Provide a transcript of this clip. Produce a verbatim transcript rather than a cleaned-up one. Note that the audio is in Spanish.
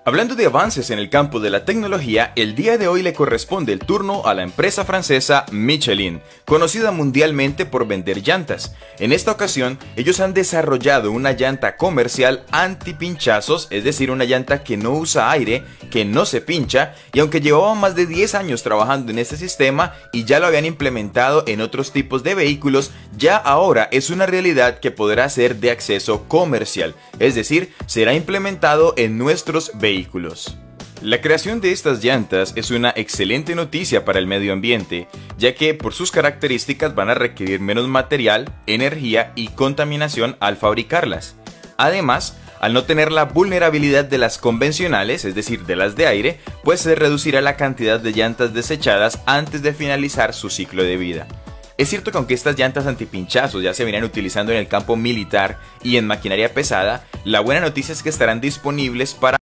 Hablando de avances en el campo de la tecnología, el día de hoy le corresponde el turno a la empresa francesa Michelin, conocida mundialmente por vender llantas. En esta ocasión, ellos han desarrollado una llanta comercial anti-pinchazos, es decir, una llanta que no usa aire, que no se pincha, y aunque llevaban más de diez años trabajando en este sistema y ya lo habían implementado en otros tipos de vehículos, ya ahora es una realidad que podrá ser de acceso comercial, es decir, será implementado en nuestros vehículos. Vehículos. La creación de estas llantas es una excelente noticia para el medio ambiente, ya que por sus características van a requerir menos material, energía y contaminación al fabricarlas. Además, al no tener la vulnerabilidad de las convencionales, es decir, de las de aire, pues se reducirá la cantidad de llantas desechadas antes de finalizar su ciclo de vida. Es cierto que aunque estas llantas antipinchazos ya se venían utilizando en el campo militar y en maquinaria pesada, la buena noticia es que estarán disponibles para